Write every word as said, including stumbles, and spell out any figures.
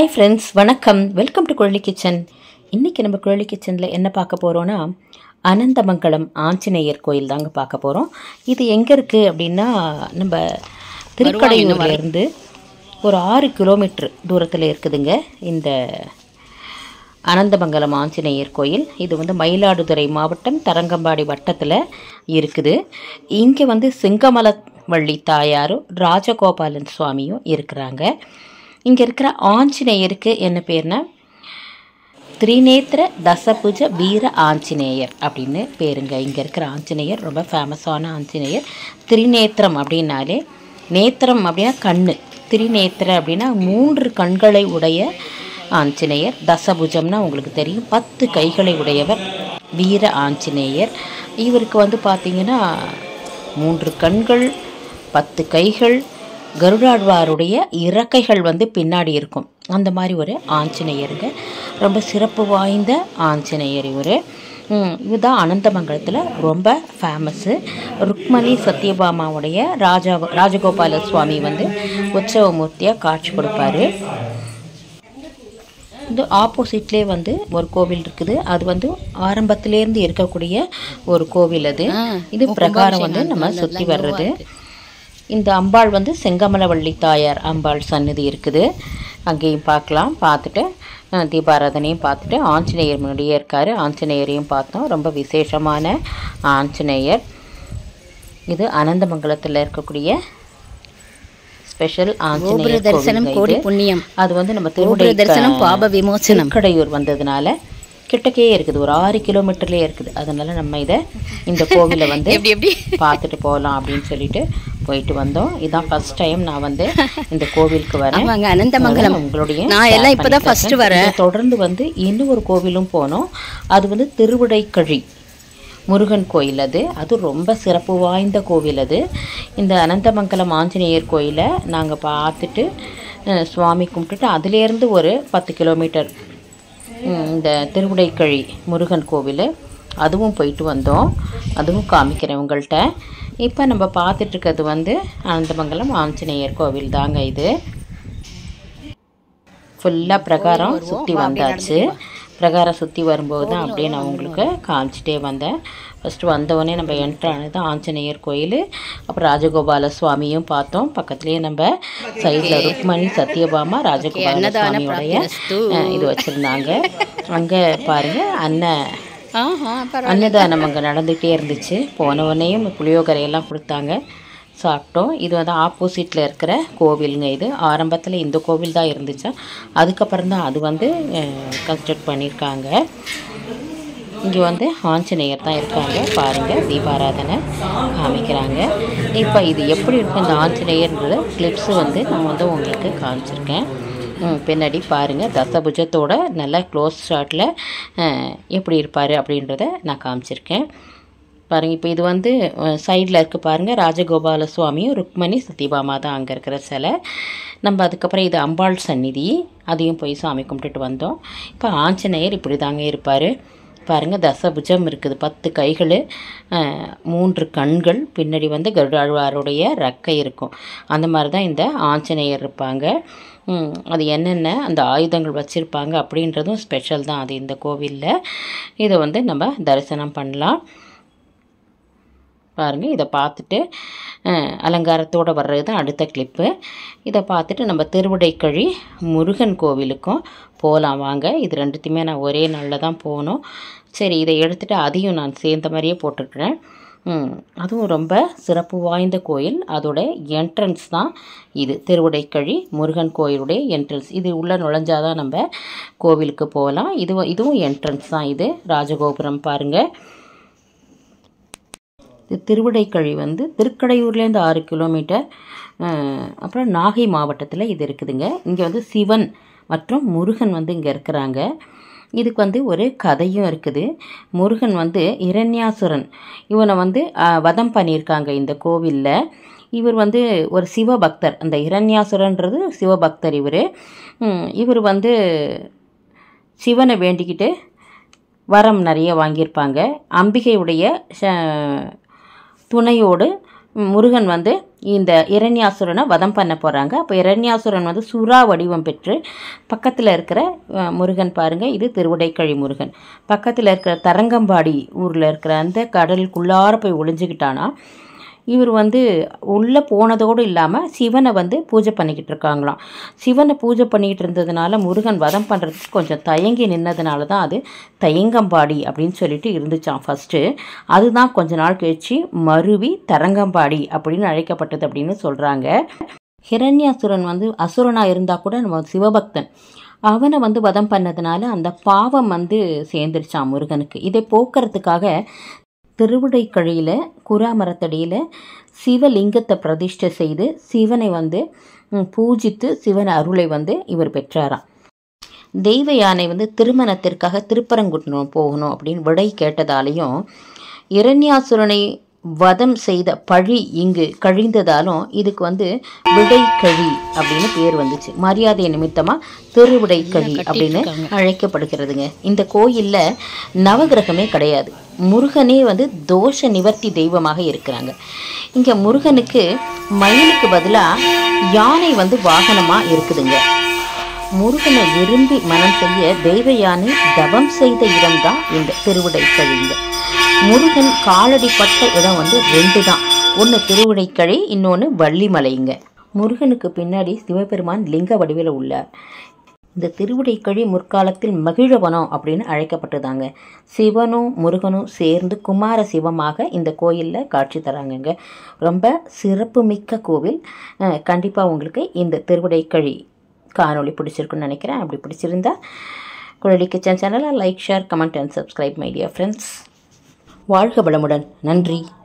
Hi friends, வணக்கம். Welcome to Kuzhali kitchen. இன்றைக்கி நம்ம குழலி கிச்சனில் என்ன பார்க்க போகிறோன்னா, அனந்தமங்கலம் ஆஞ்சநேயர் கோயில் தாங்க பார்க்க போகிறோம். இது எங்கே இருக்குது அப்படின்னா, நம்ம திருக்கடையூர்லேருந்து ஒரு ஆறு கிலோமீட்டர் தூரத்தில் இருக்குதுங்க இந்த அனந்தமங்கலம் ஆஞ்சநேயர் கோயில். இது வந்து மயிலாடுதுறை மாவட்டம் தரங்கம்பாடி வட்டத்தில் இருக்குது. இங்கே வந்து சிங்கமலவள்ளி தாயாரும் ராஜகோபாலன் சுவாமியும் இருக்கிறாங்க. இங்கே இருக்கிற ஆஞ்சநேயருக்கு என்ன பேர்னா, திரிநேத்திர தசபுஜ வீர ஆஞ்சநேயர் அப்படின்னு பேருங்க. இங்கே இருக்கிற ஆஞ்சநேயர் ரொம்ப ஃபேமஸான ஆஞ்சநேயர். திரிநேத்திரம் அப்படின்னாலே, நேத்திரம் அப்படின்னா கண்ணு, திரிநேத்திர அப்படின்னா மூன்று கண்களை உடைய ஆஞ்சநேயர். தசபுஜம்னா உங்களுக்கு தெரியும், பத்து கைகளை உடையவர் வீர ஆஞ்சநேயர். இவருக்கு வந்து பார்த்திங்கன்னா மூன்று கண்கள், பத்து கைகள், கருடாழ்வாருடைய இறக்கைகள் வந்து பின்னாடி இருக்கும். அந்த மாதிரி ஒரு ஆஞ்சநேயருங்க. ரொம்ப சிறப்பு வாய்ந்த ஆஞ்சநேயர் இவர். இதுதான் அனந்தமங்கலத்தில் ரொம்ப ஃபேமஸ்ஸு. ருக்மணி சத்யபாமாவுடைய ராஜா ராஜகோபால சுவாமி வந்து உற்சவமூர்த்தியாக காட்சி கொடுப்பாரு. இது ஆப்போசிட்லேயே வந்து ஒரு கோவில் இருக்குது. அது வந்து ஆரம்பத்திலேருந்து இருக்கக்கூடிய ஒரு கோவில். அது இது பிரகாரம் வந்து நம்ம சுற்றி வர்றது. இந்த அம்பாள் வந்து செங்கமலவள்ளி தாயார் அம்பாள் சன்னதி இருக்குது. அங்கேயும் பார்க்கலாம். பார்த்துட்டு தீபாராதனையும் பார்த்துட்டு ஆஞ்சநேயர் முன்னாடியே இருக்கார். ஆஞ்சநேயரையும் பார்த்தோம். ரொம்ப விசேஷமான ஆஞ்சநேயர். இது அனந்தமங்கலத்தில் இருக்கக்கூடிய ஸ்பெஷல் ஆஞ்சநேயர் தரிசனம். கோடி புண்ணியம். அது வந்து நம்ம திருவுடை தரிசனம் பாப விமோசனம் திருக்கடையூர் வந்ததுனால கிட்டக்கே இருக்குது, ஒரு ஆறு கிலோமீட்டர்லேயே இருக்குது. அதனால நம்ம இதை இந்த கோவிலை வந்து பார்த்துட்டு போகலாம் அப்படின்னு சொல்லிட்டு போயிட்டு வந்தோம். இதான் ஃபர்ஸ்ட் டைம் நான் வந்து இந்த கோவிலுக்கு வரேன். அனந்தமங்கலம் உங்களுடைய நான் எல்லாம் இப்போதான் ஃபர்ஸ்ட் வரேன். தொடர்ந்து வந்து இன்னும் ஒரு கோவிலும் போனோம். அது வந்து திருவிடைக்கழி முருகன் கோயில். அது அது ரொம்ப சிறப்பு வாய்ந்த கோவில். அது இந்த அனந்தமங்கலம் ஆஞ்சநேயர் கோயிலை நாங்கள் பார்த்துட்டு சுவாமி கும்பிட்டுட்டு அதுலேருந்து ஒரு பத்து கிலோமீட்டர் இந்த திருவிடைக்கழி முருகன் கோவில் அதுவும் போயிட்டு வந்தோம். அதுவும் காமிக்கிறேன் உங்கள்கிட்ட. இப்போ நம்ம பார்த்துட்ருக்கிறது வந்து அனந்தமங்கலம் ஆஞ்சநேயர் கோவில் தாங்க. இது ஃபுல்லாக பிரகாரம் சுற்றி வந்தாச்சு. பிரகாரம் சுற்றி வரும்போது தான் அப்படியே நான் உங்களுக்கு காமிச்சிட்டே வந்தேன். ஃபஸ்ட்டு வந்தவொடனே நம்ம என்ட்ரானது ஆஞ்சநேயர் கோயில். அப்புறம் ராஜகோபால சுவாமியும் பார்த்தோம். பக்கத்துலேயே நம்ம சைடில் ருக்மணி சத்யபாமா ராஜகோபால சுவாமியோடைய இது வச்சுருந்தாங்க. அங்கே பாருங்கள் அண்ணன் அன்னதானம் அங்கே நடந்துகிட்டே இருந்துச்சு. போனவொடனேயும் புளியோகரையெல்லாம் கொடுத்தாங்க, சாப்பிட்டோம். இது வந்து ஆப்போசிட்டில் இருக்கிற கோவிலுங்க. இது ஆரம்பத்தில் இந்த கோவில் தான் இருந்துச்சா, அதுக்கப்புறம் தான் அது வந்து கன்ஸ்ட்ரக்ட் பண்ணியிருக்காங்க. இங்கே வந்து ஆஞ்சநேயர் தான் இருக்காங்க. பாருங்கள், தீபாராதனை காமிக்கிறாங்க. இப்போ இது எப்படி இருக்கும் இந்த ஆஞ்சநேயர்ன்ற கிளிப்ஸு வந்து நான் வந்து உங்களுக்கு காமிச்சிருக்கேன். பின்னாடி பாருங்கள், தசபுஜத்தோட நல்ல க்ளோஸ் ஷாட்டில் எப்படி இருப்பார் அப்படின்றத நான் காமிச்சிருக்கேன். பாருங்கள், இப்போ இது வந்து சைடில் இருக்குது பாருங்கள், ராஜகோபால சுவாமியும் ருக்மணி சத்யபாமா தான் அங்கே இருக்கிற சிலை. நம்ம அதுக்கப்புறம் இது அம்பாள் சந்நிதி, அதையும் போய் சாமி கும்பிட்டுட்டு வந்தோம். இப்போ ஆஞ்சநேயர் இப்படி தாங்க இருப்பார். பாருங்கள், தசபுஜம் இருக்குது, பத்து கைகள், மூன்று கண்கள், பின்னாடி வந்து கருடாழ்வாருடைய ரெக்கை இருக்கும். அந்த மாதிரி தான் இந்த ஆஞ்சநேயர் இருப்பாங்க. அது என்னென்ன அந்த ஆயுதங்கள் வச்சுருப்பாங்க அப்படின்றதும் ஸ்பெஷல் தான் அது இந்த கோவிலில். இதை வந்து நம்ம தரிசனம் பண்ணலாம். பாருங்கள், இதை பார்த்துட்டு அலங்காரத்தோடு வர்றது தான் அடுத்த கிளிப்பு. இதை பார்த்துட்டு நம்ம திருவிடைக்கழி முருகன் கோவிலுக்கும் போகலாம் வாங்க. இது ரெண்டுத்தையுமே நான் ஒரே நாளில் தான் போகணும். சரி, இதை எடுத்துகிட்டு அதையும் நான் சேர்ந்த மாதிரியே போட்டுக்கிறேன். அதுவும் ரொம்ப சிறப்பு வாய்ந்த கோயில். அதோட என்ட்ரன்ஸ் தான் இது, திருவிடைக்கழி முருகன் கோயிலுடைய என்ட்ரன்ஸ். இது உள்ளே நுழைஞ்சாதான் நம்ம கோவிலுக்கு போகலாம். இது இதுவும் என்ட்ரன்ஸ் தான். இது ராஜகோபுரம் பாருங்கள். இது திருவிடைக்கழி வந்து திருக்கடையூர்லேருந்து ஆறு கிலோமீட்டர். அப்புறம் நாகை மாவட்டத்தில் இது இருக்குதுங்க. இங்கே வந்து சிவன் மற்றும் முருகன் வந்து இங்கே இருக்கிறாங்க. இதுக்கு வந்து ஒரு கதையும் இருக்குது. முருகன் வந்து இரண்யாசுரன் இவனை வந்து வதம் பண்ணியிருக்காங்க இந்த கோவிலில். இவர் வந்து ஒரு சிவபக்தர். அந்த இரண்யாசுரன்றது சிவபக்தர். இவர் இவர் வந்து சிவனை வேண்டிக்கிட்டு வரம் நிறைய வாங்கியிருப்பாங்க. அம்பிகையுடைய துணையோடு முருகன் வந்து இந்த இரண்யாசுரனை வதம் பண்ண போகிறாங்க. அப்போ இரண்யாசுரன் வந்து சுறா வடிவம் பெற்று பக்கத்தில் இருக்கிற முருகன் பாருங்கள், இது திருவிடைக்கழி முருகன். பக்கத்தில் இருக்கிற தரங்கம்பாடி ஊரில் இருக்கிற அந்த கடலுக்குள்ளார போய் ஒளிஞ்சுக்கிட்டானா இவர் வந்து உள்ளே போனதோடு இல்லாமல் சிவனை வந்து பூஜை பண்ணிக்கிட்டு இருக்காங்களாம். சிவனை பூஜை பண்ணிக்கிட்டு இருந்ததுனால முருகன் வதம் பண்ணுறதுக்கு கொஞ்சம் தயங்கி நின்னதுனால தான் அது தயங்கம்பாடி அப்படின்னு சொல்லிட்டு இருந்துச்சான் ஃபஸ்ட்டு. அதுதான் கொஞ்ச நாள் கழிச்சு மருவி தரங்கம்பாடி அப்படின்னு அழைக்கப்பட்டது அப்படின்னு சொல்கிறாங்க. ஹிரண்யாசுரன் வந்து அசுரனாக இருந்தால் கூட நம்ம சிவபக்தன், அவனை வந்து வதம் பண்ணதுனால அந்த பாவம் வந்து சேர்ந்துருச்சான் முருகனுக்கு. இதை போக்குறதுக்காக திருவிடைக்கழியில் குராமரத்தடியில் சிவலிங்கத்தை பிரதிஷ்டை செய்து சிவனை வந்து பூஜித்து சிவன் அருளை வந்து இவர் பெற்றாராம். தெய்வ யானை வந்து திருமணத்திற்காக திருப்பரங்குன்றம் போகணும் அப்படின்னு விடை கேட்டதாலையும் இரண்யாசுரனை வதம் செய்த பழி இங்கு கழிந்ததாலும் இதுக்கு வந்து விடைக்கழி அப்படின்னு பேர் வந்துச்சு. மரியாதை நிமித்தமாக திருவிடைக்கழி அப்படின்னு அழைக்கப்படுகிறதுங்க. இந்த கோயிலில் நவகிரகமே கிடையாது. முருகனே வந்து தோஷ நிவர்த்தி தெய்வமாக இருக்கிறாங்க. இங்கே முருகனுக்கு மயிலுக்கு பதிலாக யானை வந்து வாகனமாக இருக்குதுங்க. முருகனை விரும்பி மனம் செய்ய தெய்வ யானை தவம் செய்த இடம்தான் இந்த திருவிடைக்கழிங்க. முருகன் காலடிப்பட்ட இடம் வந்து ரெண்டு தான், ஒன்று திருவிடைக்கழி, இன்னொன்று வள்ளிமலைங்க. முருகனுக்கு பின்னாடி சிவபெருமான் லிங்க வடிவில் உள்ளார். இந்த திருவிடைக்கழி முற்காலத்தில் மகிழவனம் அப்படின்னு அழைக்கப்பட்டதாங்க. சிவனும் முருகனும் சேர்ந்து குமார சிவமாக இந்த கோயிலில் காட்சி தராங்கங்க. ரொம்ப சிறப்புமிக்க கோவில். கண்டிப்பாக உங்களுக்கு இந்த திருவிடைக்கழி காணொளி பிடிச்சிருக்குன்னு நினைக்கிறேன். அப்படி பிடிச்சிருந்தா குழலி கிச்சன் சேனலை like, share, comment and subscribe my dear friends. வாழ்க வளமுடன். நன்றி.